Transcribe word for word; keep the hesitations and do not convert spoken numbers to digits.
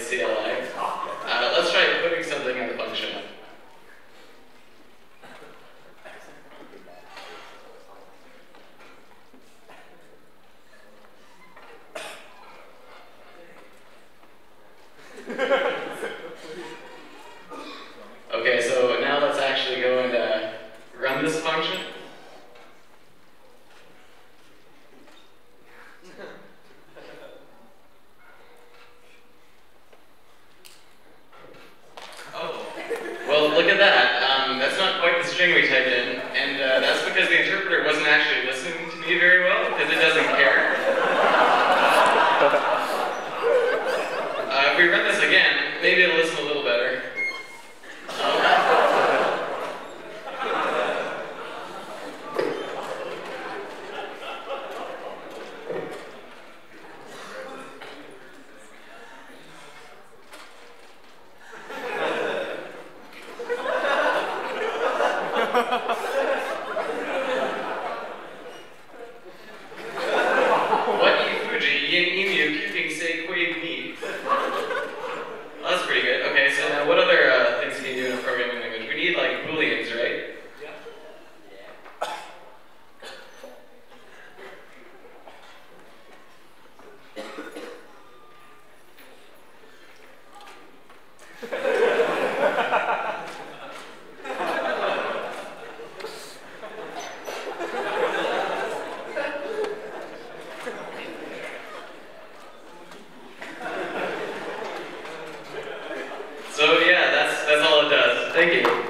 C L I. Uh, let's try putting something in the function. Okay, so now let's actually go and uh, run this function. Oh, well, look at that. Um, that's not quite the string we typed in, and uh, that's because the interpreter wasn't actually listening to me very well, because it doesn't care. Uh, if we run this again, maybe it'll listen a little better. What you Fuji, yin emu, keeping say quave me. Well, that's pretty good. Okay, so now what other uh, things can you do in a programming language? We need like booleans, right? Yeah. So yeah, that's that's all it does. Thank you.